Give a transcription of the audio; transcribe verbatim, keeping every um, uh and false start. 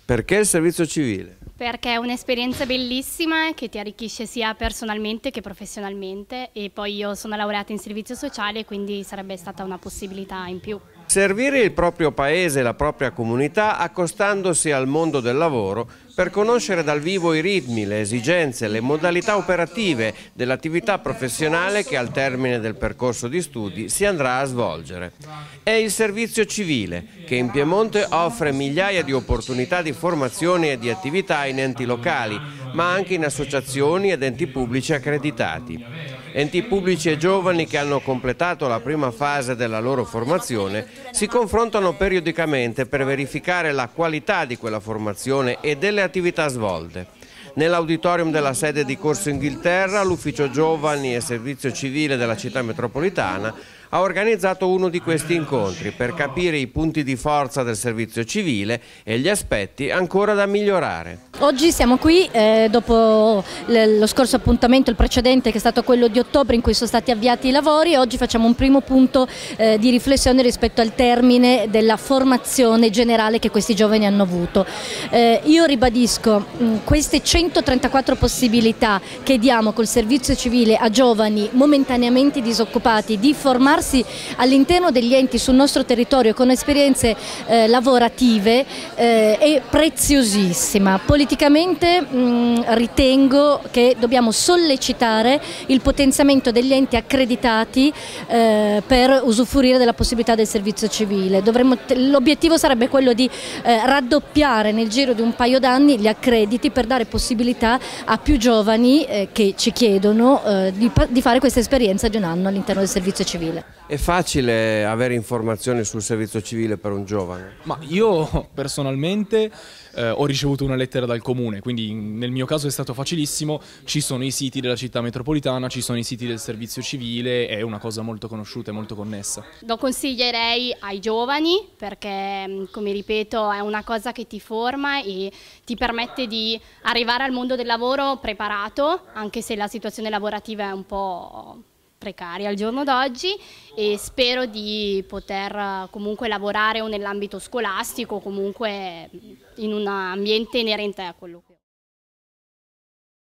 Perché il servizio civile? Perché è un'esperienza bellissima che ti arricchisce sia personalmente che professionalmente, e poi io sono laureata in servizio sociale, quindi sarebbe stata una possibilità in più. Servire il proprio paese e la propria comunità accostandosi al mondo del lavoro per conoscere dal vivo i ritmi, le esigenze, le modalità operative dell'attività professionale che al termine del percorso di studi si andrà a svolgere. È il servizio civile che in Piemonte offre migliaia di opportunità di formazione e di attività in enti locali, ma anche in associazioni ed enti pubblici accreditati. Enti pubblici e giovani che hanno completato la prima fase della loro formazione si confrontano periodicamente per verificare la qualità di quella formazione e delle attività svolte. Nell'auditorium della sede di Corso Inghilterra, l'Ufficio Giovani e Servizio Civile della città metropolitana ha organizzato uno di questi incontri per capire i punti di forza del servizio civile e gli aspetti ancora da migliorare. Oggi siamo qui eh, dopo lo scorso appuntamento, il precedente, che è stato quello di ottobre, in cui sono stati avviati i lavori, e oggi facciamo un primo punto eh, di riflessione rispetto al termine della formazione generale che questi giovani hanno avuto. Eh, io ribadisco mh, queste centotrentaquattro possibilità che diamo col servizio civile a giovani momentaneamente disoccupati di formarsi all'interno degli enti sul nostro territorio con esperienze eh, lavorative eh, è preziosissima. Politicamente mh, ritengo che dobbiamo sollecitare il potenziamento degli enti accreditati eh, per usufruire della possibilità del servizio civile. L'obiettivo sarebbe quello di eh, raddoppiare nel giro di un paio d'anni gli accrediti per dare possibilità a più giovani eh, che ci chiedono eh, di, di fare questa esperienza di un anno all'interno del servizio civile. È facile avere informazioni sul servizio civile per un giovane? Ma io personalmente eh, ho ricevuto una lettera dal comune, quindi nel mio caso è stato facilissimo. Ci sono i siti della città metropolitana, ci sono i siti del servizio civile, è una cosa molto conosciuta e molto connessa. Lo consiglierei ai giovani perché, come ripeto, è una cosa che ti forma e ti permette di arrivare al mondo del lavoro preparato, anche se la situazione lavorativa è un po' precaria al giorno d'oggi, e spero di poter comunque lavorare o nell'ambito scolastico o comunque in un ambiente inerente a quello che ho.